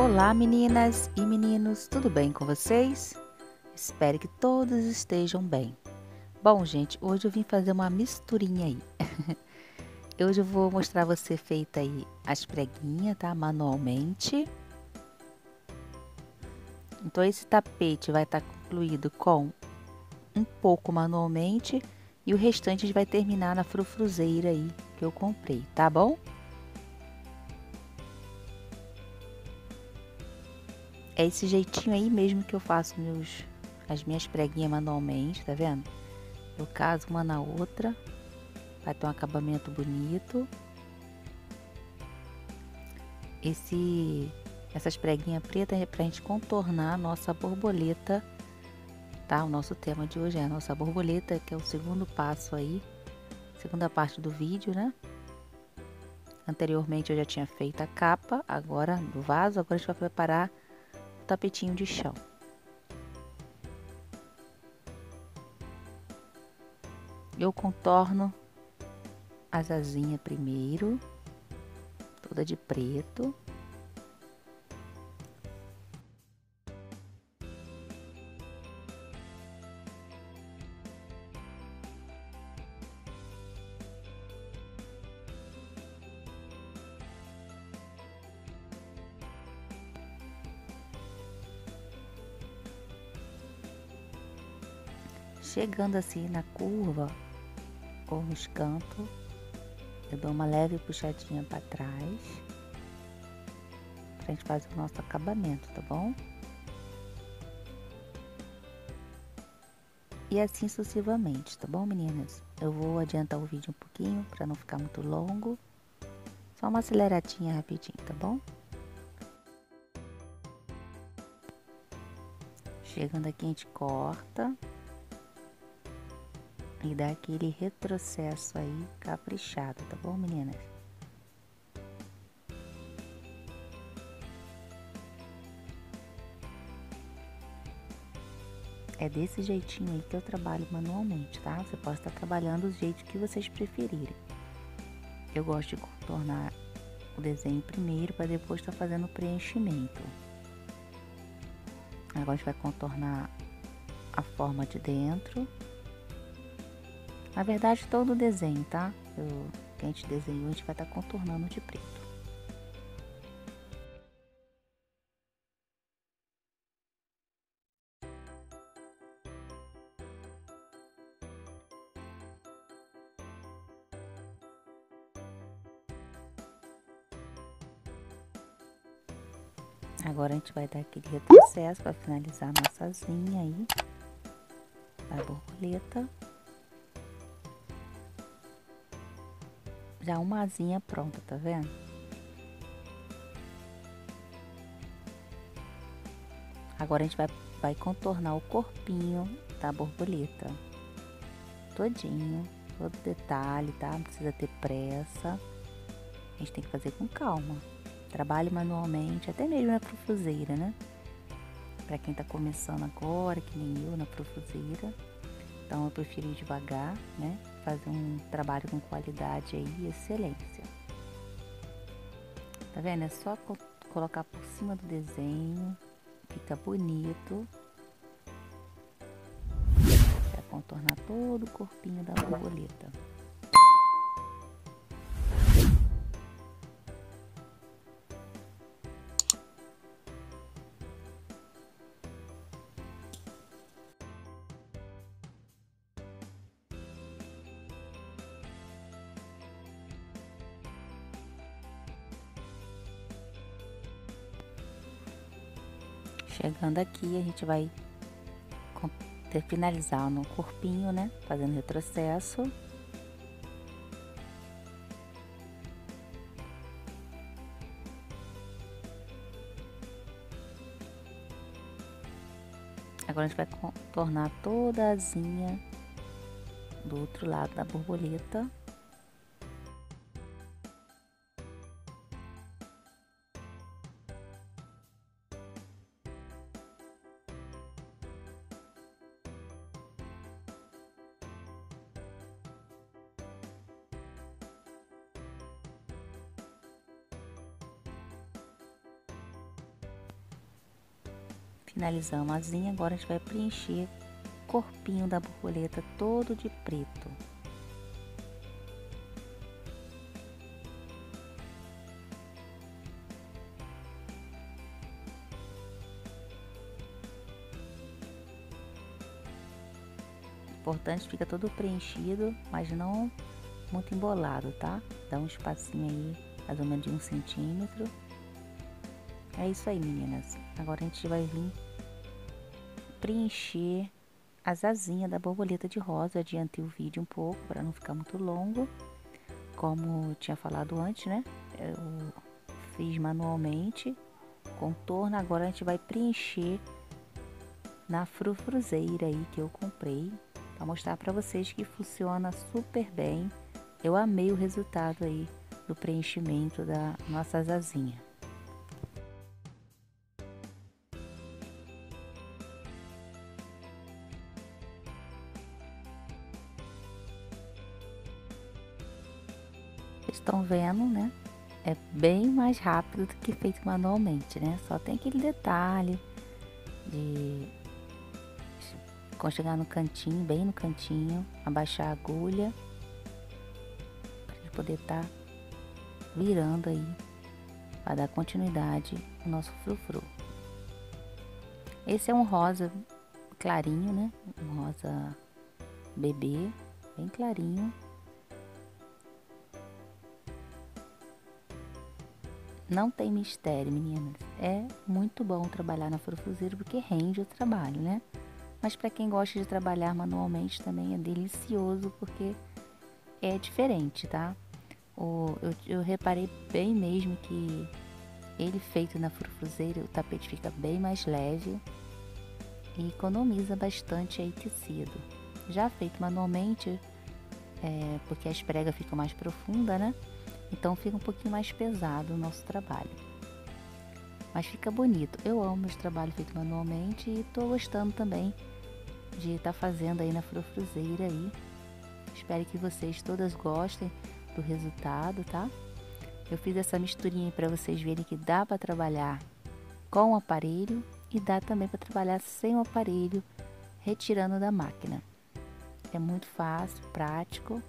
Olá, meninas e meninos, tudo bem com vocês? Espero que todos estejam bem. Bom, gente, hoje eu vim fazer uma misturinha aí. Hoje eu vou mostrar você feita aí as preguinhas, tá? Manualmente. Então, esse tapete vai estar concluído com um pouco manualmente e o restante a gente vai terminar na frufruzeira aí que eu comprei, tá bom? É esse jeitinho aí mesmo que eu faço as minhas preguinhas manualmente, tá vendo? Eu caso uma na outra, vai ter um acabamento bonito. Essas preguinhas pretas é pra gente contornar a nossa borboleta, tá? O nosso tema de hoje é a nossa borboleta, que é o segundo passo aí, segunda parte do vídeo, né? Anteriormente eu já tinha feito a capa, agora do vaso, agora a gente vai preparar o tapetinho de chão. Eu contorno as asinhas primeiro, toda de preto. Chegando assim na curva ou nos cantos, eu dou uma leve puxadinha para trás, pra gente fazer o nosso acabamento, tá bom? E assim sucessivamente, tá bom, meninas? Eu vou adiantar o vídeo um pouquinho para não ficar muito longo. Só uma aceleradinha rapidinho, tá bom? Chegando aqui a gente corta e dá aquele retrocesso aí caprichado, tá bom, meninas? É desse jeitinho aí que eu trabalho manualmente, tá? Você pode estar trabalhando do jeito que vocês preferirem. Eu gosto de contornar o desenho primeiro para depois estar fazendo o preenchimento. Agora a gente vai contornar a forma de dentro. Na verdade, todo o desenho, tá? Que a gente desenhou, a gente vai estar contornando de preto. Agora a gente vai dar aquele retrocesso para finalizar a nossa asinha aí da borboleta. Já uma asinha pronta, tá vendo? Agora a gente vai contornar o corpinho da borboleta. Todinho, todo detalhe, tá? Não precisa ter pressa. A gente tem que fazer com calma. Trabalhe manualmente, até mesmo na profuseira, né? Pra quem tá começando agora, que nem eu, na profuseira. Então eu prefiro ir devagar, né? Fazer um trabalho com qualidade aí e excelência. Tá vendo? É só colocar por cima do desenho, fica bonito. Vai contornar todo o corpinho da borboleta. Chegando aqui, a gente vai finalizar no corpinho, né? Fazendo retrocesso. Agora a gente vai contornar toda a asinha do outro lado da borboleta. Finalizamos a asinha, agora a gente vai preencher o corpinho da borboleta todo de preto. Importante, fica todo preenchido, mas não muito embolado, tá? Dá um espacinho aí, mais ou menos de 1 centímetro. É isso aí, meninas. Agora a gente vai vir preencher as asinhas da borboleta de rosa. Eu adiantei o vídeo um pouco para não ficar muito longo. Como eu tinha falado antes, né? Eu fiz manualmente, contorno. Agora a gente vai preencher na frufruzeira aí que eu comprei, para mostrar para vocês que funciona super bem. Eu amei o resultado aí do preenchimento da nossa asinha. Vocês estão vendo, né? É bem mais rápido do que feito manualmente, né? Só tem aquele detalhe de quando chegar no cantinho, bem no cantinho, abaixar a agulha para ele poder estar virando aí para dar continuidade ao nosso frufru. Esse é um rosa clarinho, né? Um rosa bebê, bem clarinho. Não tem mistério, meninas. É muito bom trabalhar na frufruzeira porque rende o trabalho, né? Mas para quem gosta de trabalhar manualmente também é delicioso porque é diferente, tá? Eu reparei bem mesmo que ele feito na frufruzeira, o tapete fica bem mais leve e economiza bastante aí tecido. Já feito manualmente, porque as pregas ficam mais profundas, né? Então fica um pouquinho mais pesado o nosso trabalho. Mas fica bonito. Eu amo esse trabalho feito manualmente e tô gostando também de estar fazendo aí na frufruzeira aí. Espero que vocês todas gostem do resultado, tá? Eu fiz essa misturinha para vocês verem que dá para trabalhar com o aparelho e dá também para trabalhar sem o aparelho, retirando da máquina. É muito fácil, prático.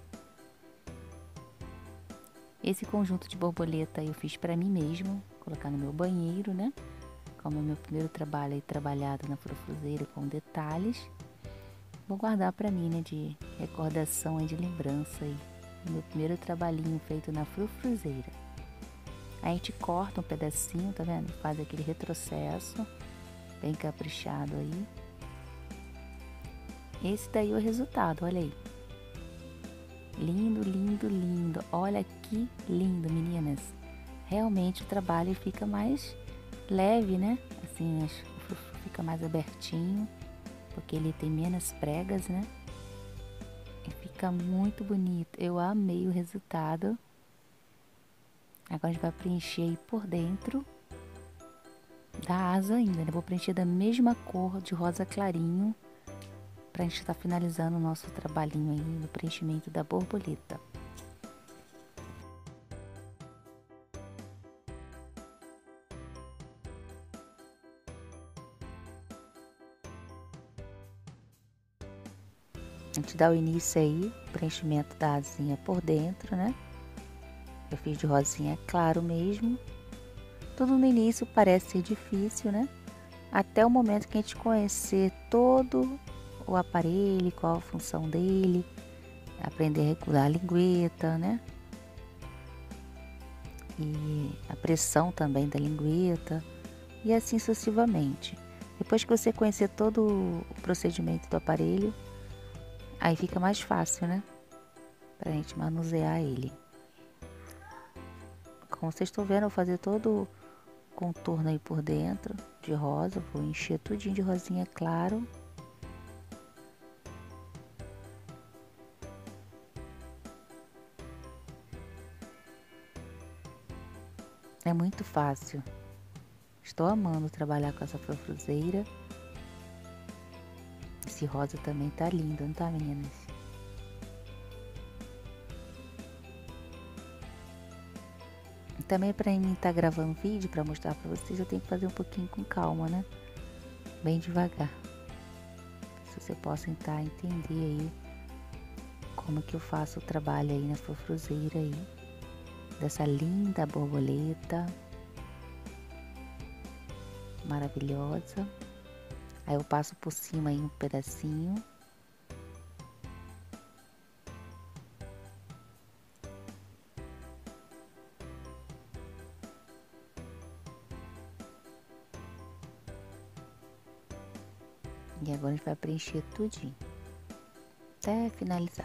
Esse conjunto de borboleta eu fiz para mim mesmo, colocar no meu banheiro, né? Como é o meu primeiro trabalho aí trabalhado na frufruzeira com detalhes. Vou guardar para mim, né, de recordação e de lembrança aí. Meu primeiro trabalhinho feito na frufruzeira. A gente corta um pedacinho, tá vendo? Faz aquele retrocesso, bem caprichado aí. Esse daí é o resultado, olha aí. Lindo, lindo, lindo. Olha que lindo, meninas. Realmente o trabalho fica mais leve, né? Assim, o frufru fica mais abertinho, porque ele tem menos pregas, né? E fica muito bonito. Eu amei o resultado. Agora a gente vai preencher aí por dentro da asa ainda, né? Vou preencher da mesma cor de rosa clarinho pra gente estar finalizando o nosso trabalhinho aí no preenchimento da borboleta. A gente dá o início aí, preenchimento da asinha por dentro, né? Eu fiz de rosinha claro mesmo. Tudo no início parece ser difícil, né? Até o momento que a gente conhecer todo o aparelho, qual a função dele, aprender a regular a lingueta, né? E a pressão também da lingueta, e assim sucessivamente. Depois que você conhecer todo o procedimento do aparelho, aí fica mais fácil, né? Pra gente manusear ele. Como vocês estão vendo, eu vou fazer todo o contorno aí por dentro de rosa. Vou encher tudinho de rosinha claro. É muito fácil. Estou amando trabalhar com essa frufruzeira. Esse rosa também tá lindo, não tá, meninas? Também para mim estar gravando vídeo para mostrar para vocês, eu tenho que fazer um pouquinho com calma, né? bem devagar. Se você possa tentar entender aí como que eu faço o trabalho aí na frufruzeira aí, dessa linda borboleta maravilhosa. Aí eu passo por cima aí um pedacinho. E agora a gente vai preencher tudinho, até finalizar.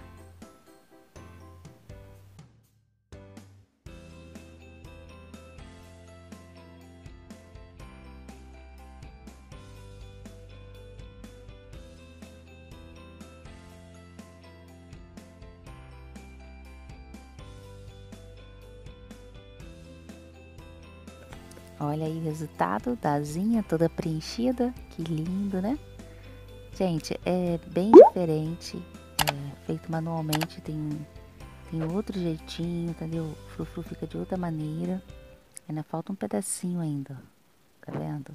Olha aí o resultado da asinha toda preenchida, que lindo, né? Gente, é bem diferente, feito manualmente, tem outro jeitinho, entendeu? O frufru fica de outra maneira. Ainda falta um pedacinho ainda, tá vendo?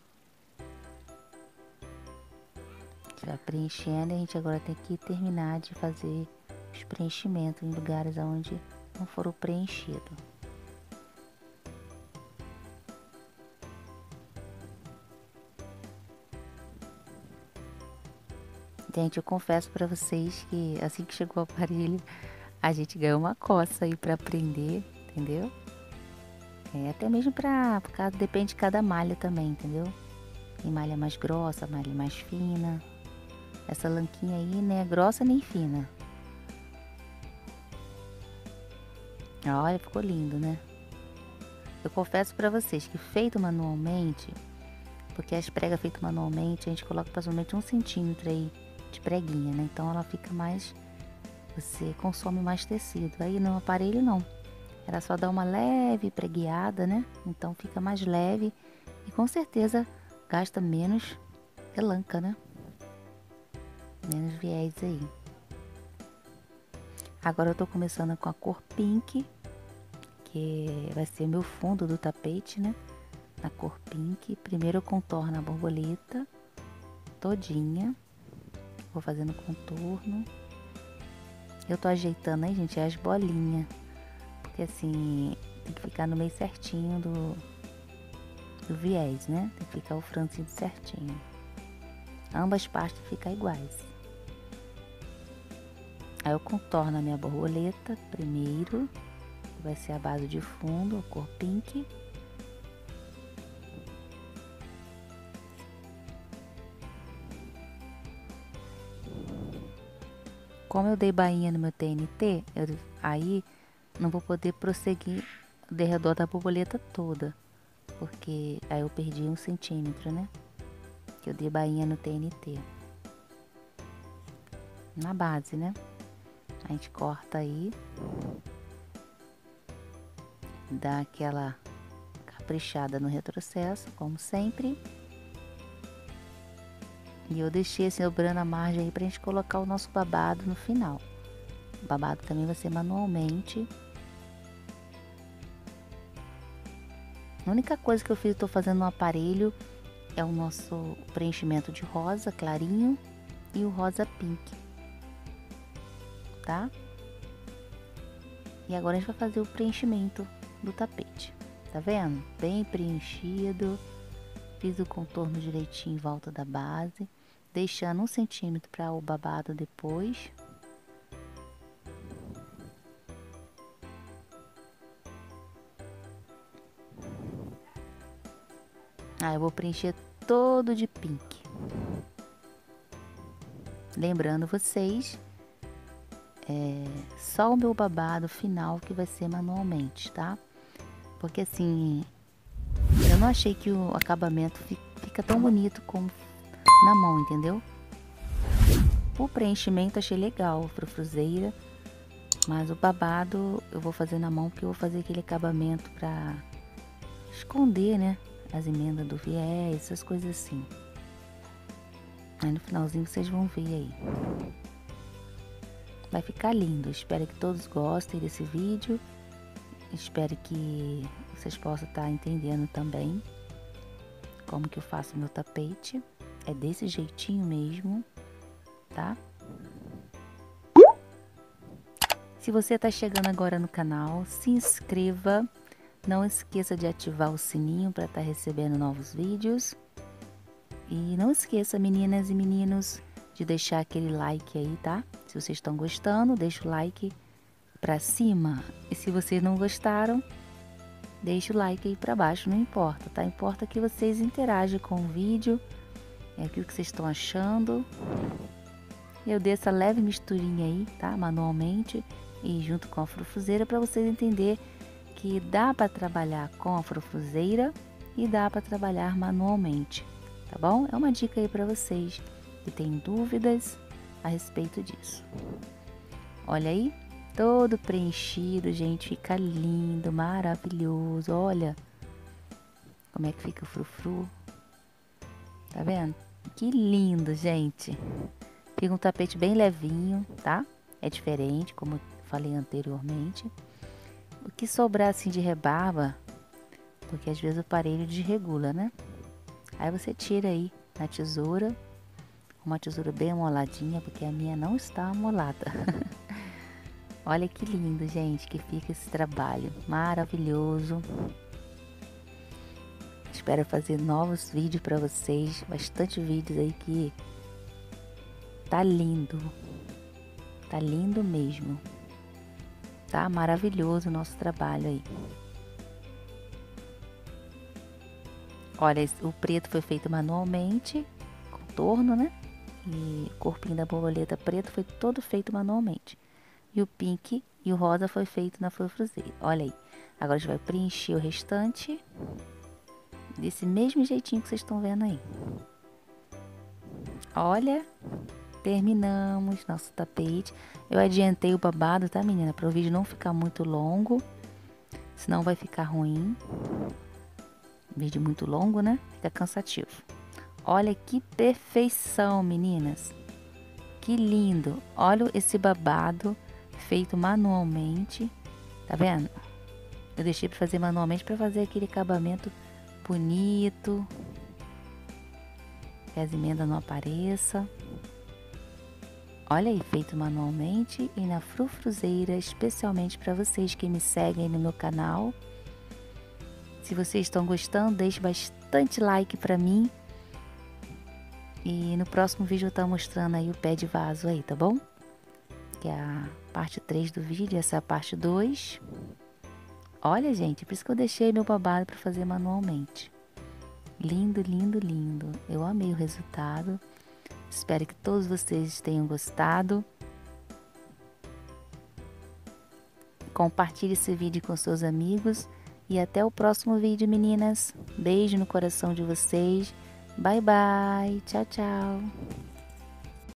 A gente vai preenchendo e a gente agora tem que terminar de fazer os preenchimentos em lugares onde não foram preenchidos. Gente, eu confesso pra vocês que assim que chegou o aparelho, a gente ganhou uma coça aí pra aprender, entendeu? Até mesmo por causa, depende de cada malha também, entendeu? Tem malha mais grossa, malha mais fina. Essa lanquinha aí nem é grossa nem fina. Olha, ficou lindo, né? Eu confesso pra vocês que feito manualmente, porque as pregas feitas manualmente, a gente coloca aproximadamente 1 centímetro aí de preguinha, né? Então ela fica mais, você consome mais tecido. Aí no aparelho não, era só dar uma leve pregueada, né? Então fica mais leve e com certeza gasta menos elanca, né? Menos viés aí. Agora eu tô começando com a cor pink, que vai ser meu fundo do tapete, né? Na cor pink. Primeiro eu contorno a borboleta todinha. Vou fazendo contorno. Eu tô ajeitando aí, gente, as bolinhas. Porque assim, tem que ficar no meio certinho do viés, né? Tem que ficar o franzido certinho. Ambas partes tem que ficar iguais. Aí eu contorno a minha borboleta primeiro. Vai ser a base de fundo, a cor pink. Como eu dei bainha no meu TNT, aí não vou poder prosseguir de redor da borboleta toda, porque aí eu perdi 1 centímetro, né? Que eu dei bainha no TNT. Na base, né? A gente corta aí, dá aquela caprichada no retrocesso, como sempre. E eu deixei sobrando a margem aí pra gente colocar o nosso babado no final. O babado também vai ser manualmente. A única coisa que eu fiz, tô fazendo no aparelho, é o nosso preenchimento de rosa clarinho e o rosa pink, tá? E agora a gente vai fazer o preenchimento do tapete, tá vendo? Bem preenchido. Fiz o contorno direitinho em volta da base, deixando 1 centímetro para o babado depois. Aí eu vou preencher todo de pink. Lembrando vocês, só o meu babado final que vai ser manualmente, tá? Porque assim, eu não achei que o acabamento fica tão bonito como na mão, entendeu? O preenchimento achei legal, frufruzeira, mas o babado eu vou fazer na mão, porque eu vou fazer aquele acabamento pra esconder, né? As emendas do viés, essas coisas assim. Aí no finalzinho vocês vão ver aí. Vai ficar lindo. Espero que todos gostem desse vídeo. Espero que vocês possam estar entendendo também como que eu faço meu tapete. É desse jeitinho mesmo, tá? Se você está chegando agora no canal, se inscreva. Não esqueça de ativar o sininho para estar recebendo novos vídeos. E não esqueça, meninas e meninos, de deixar aquele like aí, tá? Se vocês estão gostando, deixa o like pra cima. E se vocês não gostaram, deixa o like aí pra baixo, não importa, tá? Importa que vocês interajam com o vídeo, o que vocês estão achando. Eu dei essa leve misturinha aí, tá? Manualmente e junto com a frufuzeira para vocês entenderem que dá para trabalhar com a frufuzeira e dá para trabalhar manualmente, tá bom? É uma dica aí para vocês que têm dúvidas a respeito disso. Olha aí, todo preenchido, gente, fica lindo, maravilhoso. Olha como é que fica o frufru. Tá vendo? Que lindo, gente. Fica um tapete bem levinho, tá? É diferente, como eu falei anteriormente. O que sobrar assim de rebarba, porque às vezes o aparelho desregula, né? Aí você tira aí na tesoura, uma tesoura bem amoladinha, porque a minha não está amolada. Olha que lindo, gente, que fica esse trabalho maravilhoso. Espero fazer novos vídeos para vocês, bastante vídeos aí que tá lindo mesmo. Tá maravilhoso o nosso trabalho aí. Olha, o preto foi feito manualmente, contorno, né? E o corpinho da borboleta preto foi todo feito manualmente. E o pink e o rosa foi feito na frufuzeira. Olha aí. Agora a gente vai preencher o restante desse mesmo jeitinho que vocês estão vendo aí. Olha, terminamos nosso tapete. Eu adiantei o babado, tá, menina? Para o vídeo não ficar muito longo, senão vai ficar ruim. Vídeo muito longo, né? Fica cansativo. Olha que perfeição, meninas. Que lindo. Olha esse babado feito manualmente. Tá vendo? Eu deixei para fazer manualmente para fazer aquele acabamento bonito. Que as emendas não apareçam. Olha aí, feito manualmente e na frufruzeira, especialmente para vocês que me seguem no meu canal. Se vocês estão gostando, deixe bastante like para mim. E no próximo vídeo eu estou mostrando aí o pé de vaso aí, tá bom? Que é a parte 3 do vídeo, essa é a parte 2. Olha, gente, por isso que eu deixei meu babado para fazer manualmente. Lindo, lindo, lindo. Eu amei o resultado. Espero que todos vocês tenham gostado. Compartilhe esse vídeo com seus amigos. E até o próximo vídeo, meninas. Beijo no coração de vocês. Bye, bye. Tchau, tchau.